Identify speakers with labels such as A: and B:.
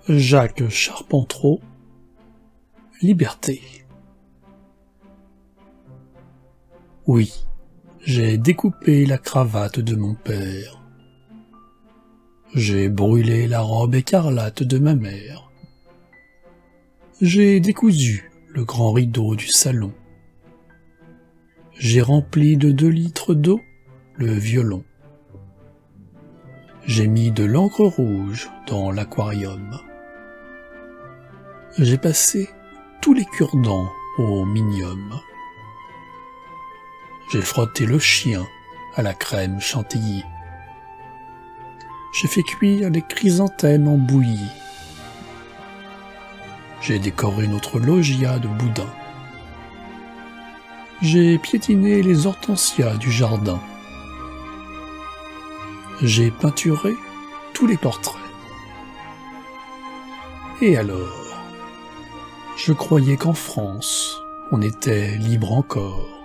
A: Jacques Charpentreau, Liberté. Oui, j'ai découpé la cravate de mon père. J'ai brûlé la robe écarlate de ma mère. J'ai décousu le grand rideau du salon. J'ai rempli de 2 litres d'eau le violon. J'ai mis de l'encre rouge dans l'aquarium. J'ai passé tous les cure-dents au minium. J'ai frotté le chien à la crème chantilly. J'ai fait cuire les chrysanthèmes en bouillie. J'ai décoré notre loggia de boudin. J'ai piétiné les hortensias du jardin. J'ai peinturé tous les portraits. Et alors, je croyais qu'en France, on était libre encore.